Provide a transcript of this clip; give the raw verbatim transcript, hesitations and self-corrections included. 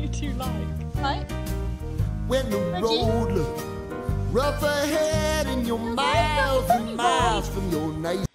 you two like? Right? When the road looks rough ahead and you're miles and miles from your nice